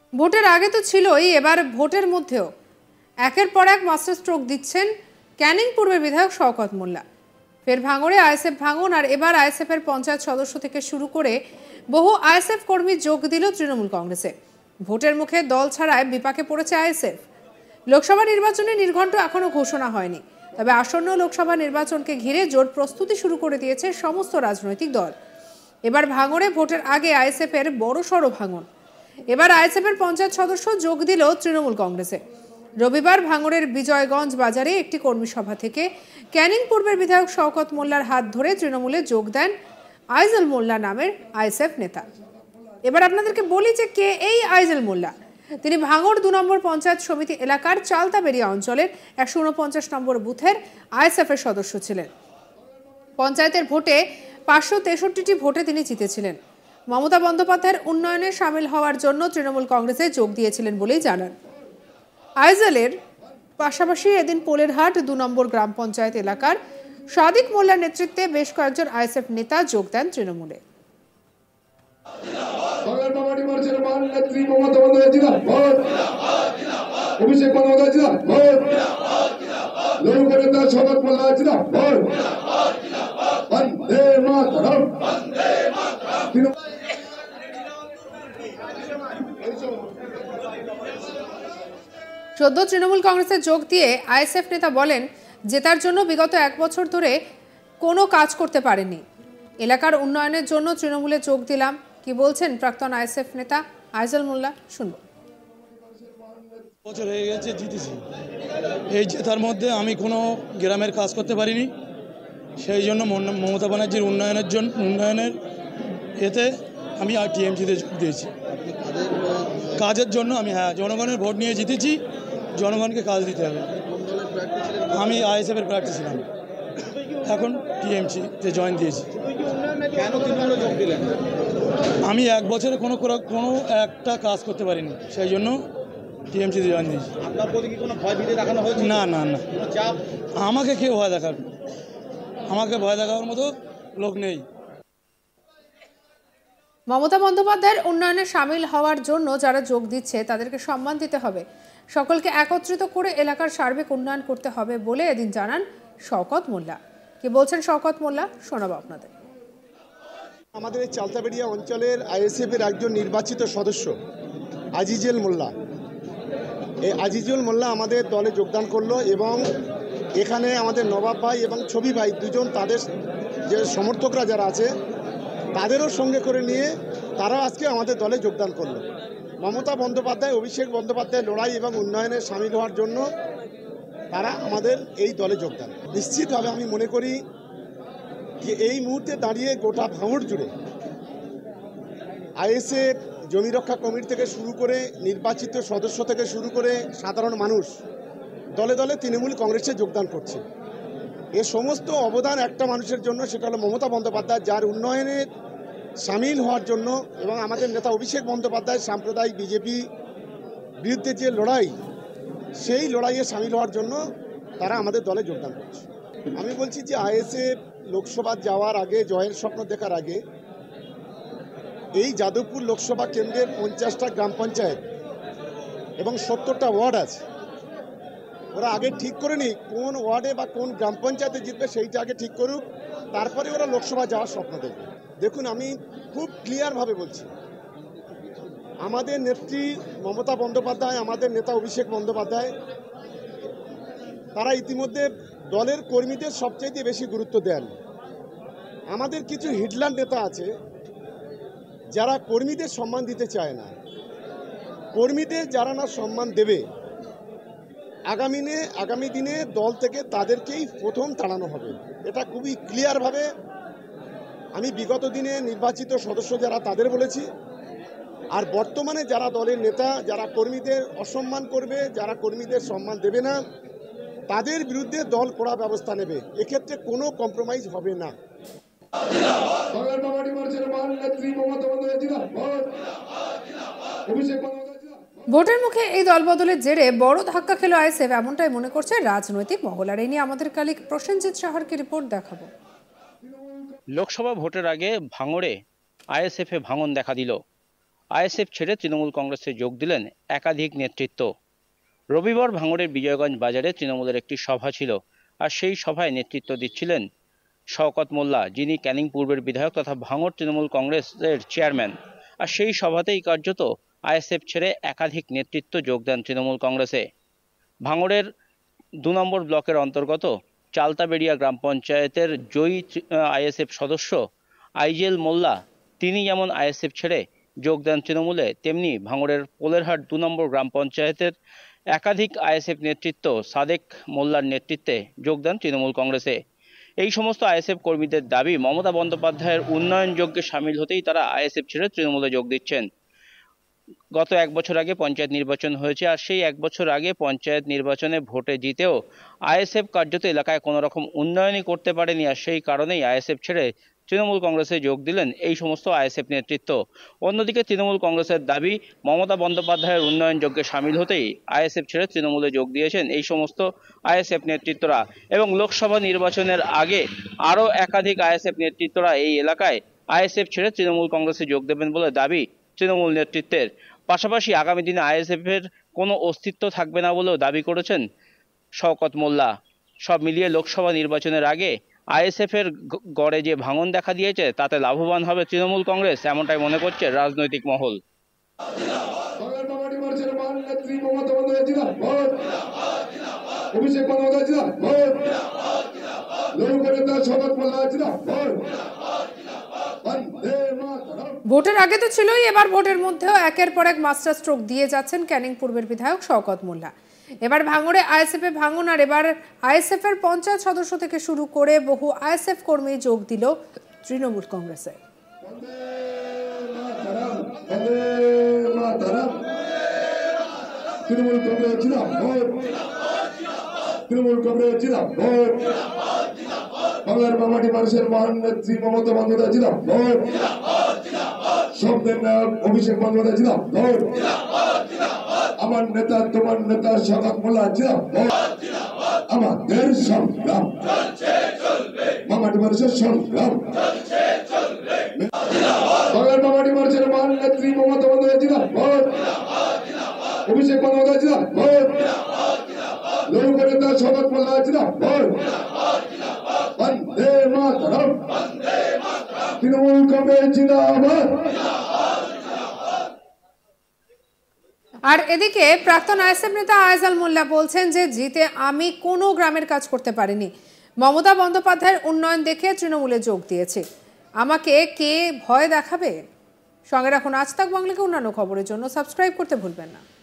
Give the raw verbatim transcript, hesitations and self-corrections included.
ভোটের আগে তো ছিলই, এবার ভোটের মধ্যেও একের পর এক মাস্টার স্ট্রোক দিচ্ছেন ক্যানিং পূর্বের বিধায়ক শওকত মোল্লা। ফের ভাঙড়ে আইএসএফ ভাঙন, আর এবার আইএসএফ এর পঞ্চায়েত সদস্য থেকে শুরু করে বহু আইএসএফ কর্মী যোগ দিল তৃণমূল কংগ্রেসে। ভোটের মুখে দল ছাড়ায় বিপাকে পড়েছে আইএসএফ। লোকসভা নির্বাচনে নির্ঘণ্ট এখনো ঘোষণা হয়নি, তবে আসন্ন লোকসভা নির্বাচনকে ঘিরে জোর প্রস্তুতি শুরু করে দিয়েছে সমস্ত রাজনৈতিক দল। এবার ভাঙড়ে ভোটের আগে আইএসএফ এর বড়সড় ভাঙন। এবার আইএসএফ এর পঞ্চায়েত সদস্য যোগ দিল তৃণমূল কংগ্রেসে। রবিবার ভাঙড়ের বিজয়গঞ্জ বাজারে একটি কর্মী সভা থেকে ক্যানিং পূর্বের বিধায়ক শওকত মোল্লার হাত ধরে তৃণমূলে যোগ দেন আইজল মোল্লা নামের আইএসএফ নেতা। এবার আপনাদেরকে বলি যে কে এই আইজল মোল্লা। তিনি ভাঙড় দু নম্বর পঞ্চায়েত সমিতি এলাকার চালতাবেরিয়া অঞ্চলের একশো উনপঞ্চাশ নম্বর বুথের আইএসএফ এর সদস্য ছিলেন। পঞ্চায়েতের ভোটে পাঁচশো তেষট্টিটি ভোটে তিনি জিতেছিলেন। মমতা বন্দ্যোপাধ্যায়ের উন্নয়নে সামিল হওয়ার জন্য তৃণমূল কংগ্রেসে যোগ দিয়েছিলেন বলেই জানান। আইজলের পাশাপাশি এদিন পোলেরহাট দু নম্বর গ্রাম পঞ্চায়েত এলাকার সাদিক মোল্লার নেতৃত্বে বেশ কয়েকজন আইএসএফ নেতা যোগ দেন তৃণমূলে। সদ্য তৃণমূল কংগ্রেসে যোগ দিয়ে আইএসএফ নেতা বলেন, জেতার জন্য বিগত এক বছর ধরে কোনো কাজ করতে পারেনি। এলাকার উন্নয়নের জন্য তৃণমূলে যোগ দিলাম। কি বলছেন প্রাক্তন আইএসএফ নেতা আইজল মোল্লা, শুনব। বছর হয়ে গেছে জিতেছি, এই জেতার মধ্যে আমি কোনো গ্রামের কাজ করতে পারিনি। সেই জন্য মমতা ব্যানার্জির উন্নয়নের জন্য উন্নয়নের এতে আমি আর টিএমসিতে যোগ দিয়েছি। কাজের জন্য আমি হ্যাঁ জনগণের ভোট নিয়ে জিতেছি, জনগণকে কাজ দিতে হবে। আমি আইএসএফের প্রার্থী ছিলাম, এখন টিএমসিতে জয়েন দিয়েছি। কেন তৃণমূলে যোগ দিলেন? আমি এক বছরে কোনো কোনো একটা কাজ করতে পারিনি, সেই জন্য টিএমসিতে জয়েন দিয়েছি। আপনার প্রতি কি কোনো ভয় ভীতি দেখানো হয়েছে? না না না, চাপ আমাকে কেউ ভয় দেখাবে, আমাকে ভয় দেখানোর মতো লোক নেই। মমতা বন্দ্যোপাধ্যায়ের উন্নয়নে সামিল হওয়ার জন্য যারা যোগ দিচ্ছে তাদেরকে সম্মান দিতে হবে, সকলকে একত্রিত করে এলাকার সার্বিক উন্নয়ন করতে হবে বলে এদিন জানান শওকত মোল্লা। কি বলছেন শওকত মোল্লা, শোনাবো আপনাদের। আমাদের এই চালতাবেড়িয়া অঞ্চলের আইএসএফ এর একজন নির্বাচিত সদস্য আজিজুল মোল্লা, এই আজিজুল মোল্লা আমাদের দলে যোগদান করলো এবং এখানে আমাদের নবাব ভাই এবং ছবি ভাই দুজন তাদের যে সমর্থকরা যারা আছে তাদেরও সঙ্গে করে নিয়ে তারা আজকে আমাদের দলে যোগদান করলো। মমতা বন্দ্যোপাধ্যায়, অভিষেক বন্দ্যোপাধ্যায়ের লড়াই এবং উন্নয়নে সামিল হওয়ার জন্য তারা আমাদের এই দলে যোগদান। নিশ্চিতভাবে আমি মনে করি যে এই মুহূর্তে দাঁড়িয়ে গোটা ভাঙড় জুড়ে আইএসএফ, জমি রক্ষা কমিটি থেকে শুরু করে নির্বাচিত সদস্য থেকে শুরু করে সাধারণ মানুষ দলে দলে তৃণমূল কংগ্রেসে যোগদান করছে। এ সমস্ত অবদান একটা মানুষের জন্য, সেটা হলো মমতা বন্দ্যোপাধ্যায়, যার উন্নয়নের সামিল হওয়ার জন্য এবং আমাদের নেতা অভিষেক বন্দ্যোপাধ্যায় সাম্প্রদায়িক বিজেপি বিরুদ্ধে যে লড়াই, সেই লড়াইয়ে সামিল হওয়ার জন্য তারা আমাদের দলে যোগদান করছে। আমি বলছি যে আইএসএফ লোকসভা যাওয়ার আগে, জয়ের স্বপ্ন দেখার আগে, এই যাদবপুর লোকসভা কেন্দ্রের পঞ্চাশটা গ্রাম পঞ্চায়েত এবং সত্তরটা ওয়ার্ড আছে, ওরা আগে ঠিক করে নি কোন ওয়ার্ডে বা কোন গ্রাম পঞ্চায়েতে জিতবে, সেইটা আগে ঠিক করুক, তারপরে ওরা লোকসভা যাওয়ার স্বপ্ন দেখবে। দেখুন, আমি খুব ক্লিয়ারভাবে বলছি, আমাদের নেত্রী মমতা বন্দ্যোপাধ্যায়, আমাদের নেতা অভিষেক বন্দ্যোপাধ্যায়, তারা ইতিমধ্যে দলের কর্মীদের সবচেয়ে বেশি গুরুত্ব দেন। আমাদের কিছু হিটলার নেতা আছে যারা কর্মীদের সম্মান দিতে চায় না। কর্মীদের যারা না সম্মান দেবে, আগামী দিনে আগামী দিনে দল থেকে তাদেরকেই প্রথম তাড়ানো হবে। এটা খুবই ক্লিয়ারভাবে আমি বিগত দিনে নির্বাচিত সদস্য যারা তাদের বলেছি, আর বর্তমানে যারা দলের নেতা, যারা কর্মীদের অসম্মান করবে, যারা কর্মীদের সম্মান দেবে না, তাদের বিরুদ্ধে দল কড়া ব্যবস্থা নেবে। এক্ষেত্রে কোনো কম্প্রোমাইজ হবে না। ভোটের মুখে এই দলবদলের জেরে বড় ধাক্কা খেলো আইএসএফ, এমনটাই মনে করছে রাজনৈতিক মহল। আর এই নিয়ে আমাদের কালিক প্রসেনজিৎ সাহারকে রিপোর্ট দেখাবো। লোকসভা ভোটের আগে ভাঙড়ে আইএসএফে ভাঙন দেখা দিল। আইএসএফ ছেড়ে তৃণমূল কংগ্রেসে যোগ দিলেন একাধিক নেতৃত্ব। রবিবার ভাঙড়ের বিজয়গঞ্জ বাজারে তৃণমূলের একটি সভা ছিল, আর সেই সভায় নেতৃত্ব দিচ্ছিলেন শওকত মোল্লা, যিনি ক্যানিং পূর্বের বিধায়ক তথা ভাঙড় তৃণমূল কংগ্রেসের চেয়ারম্যান। আর সেই সভাতেই কার্যত আইএসএফ ছেড়ে একাধিক নেতৃত্ব যোগ দেন তৃণমূল কংগ্রেসে। ভাঙড়ের দু নম্বর ব্লকের অন্তর্গত চালতাবেড়িয়া গ্রাম পঞ্চায়েতের জয়ী আইএসএফ সদস্য আইজেল মোল্লা, তিনি যেমন আইএসএফ ছেড়ে যোগ দেন তৃণমূলে, তেমনি ভাঙড়ের পোলেরহাট দু নম্বর গ্রাম পঞ্চায়েতের একাধিক আইএসএফ নেতৃত্ব সাদেক মোল্লার নেতৃত্বে যোগ দেন তৃণমূল কংগ্রেসে। এই সমস্ত আইএসএফ কর্মীদের দাবি, মমতা বন্দ্যোপাধ্যায়ের উন্নয়ন যজ্ঞে সামিল হতেই তারা আইএসএফ ছেড়ে তৃণমূলে যোগ দিচ্ছেন। গত এক বছর আগে পঞ্চায়েত নির্বাচন হয়েছে, আর সেই এক বছর আগে পঞ্চায়েত নির্বাচনে ভোটে জিতেও আইএসএফ কার্যত এলাকায় কোনো রকম উন্নয়নই করতে পারেনি, আর সেই কারণেই আইএসএফ ছেড়ে তৃণমূল কংগ্রেসে যোগ দিলেন এই সমস্ত আইএসএফ নেতৃত্ব। অন্যদিকে তৃণমূল কংগ্রেসের দাবি, মমতা বন্দ্যোপাধ্যায়ের উন্নয়ন যজ্ঞে সামিল হতেই আইএসএফ ছেড়ে তৃণমূলে যোগ দিয়েছেন এই সমস্ত আইএসএফ নেতৃত্বরা, এবং লোকসভা নির্বাচনের আগে আরও একাধিক আইএসএফ নেতৃত্বরা এই এলাকায় আইএসএফ ছেড়ে তৃণমূল কংগ্রেসে যোগ দেবেন বলে দাবি তৃণমূল নেতৃত্বের। পাশাপাশি আগামী দিনে আইএসএফের কোনো অস্তিত্ব থাকবে না বলেও দাবি করেছেন শওকত মোল্লা। সব মিলিয়ে লোকসভা নির্বাচনের আগে আইএসএফের গড়ে যে ভাঙন দেখা দিয়েছে, তাতে লাভবান হবে তৃণমূল কংগ্রেস, এমনটাই মনে করছে রাজনৈতিক মহল। ভোটের আগে তো ছিলই, এবার ভোটের মধ্যেও একের পর এক মাস্টার স্ট্রোক দিয়ে যাচ্ছেন ক্যানিং পূর্বের বিধায়ক শওকত মোল্লা। এবার ভাঙড়ে আইএসএফ এ ভাঙন, আর এবার আইএসএফ এর পঞ্চায়েত সদস্য থেকে শুরু করে বহু আইএসএফ কর্মী যোগ দিল তৃণমূল কংগ্রেসে। তৃণমূল কংগ্রেস জিন্দাবাদ, তৃণমূল কংগ্রেস জিন্দাবাদ, বাংলার মামাটি মানুষের মহান নেত্রী মমতা বন্দ্যোপাধ্যায় জিন্দাবাদ, শব্দের নায়ক অভিষেক বন্দ্যোপাধ্যায় জিন্দাবাদ, আমার নেতা তোমার নেতা শওকত মোল্লা জিন্দাবাদ। আমাদের সংগ্রাম মামাটি মানুষের সংগ্রাম, বাংলার মামাটি মানুষের মহান নেত্রী মমতা বন্দ্যোপাধ্যায় জিন্দাবাদ, অভিষেক বন্দ্যোপাধ্যায় জিন্দাবাদ, লোক নেতা শওকত মোল্লা জিন্দাবাদ। বন্দে মাতরম, তৃণমূল কংগ্রেস জিন্দাবাদ। আর এদিকে প্রাক্তন আইএসএফ নেতা আইজাল মোল্লা বলছেন যে জিতে আমি কোনো গ্রামের কাজ করতে পারিনি, মমতা বন্দ্যোপাধ্যায়ের উন্নয়ন দেখে তৃণমূলে যোগ দিয়েছে, আমাকে কে ভয় দেখাবে? সঙ্গে রাখুন আজ তাক বাংলাকে। অন্যান্য খবরের জন্য সাবস্ক্রাইব করতে ভুলবেন না।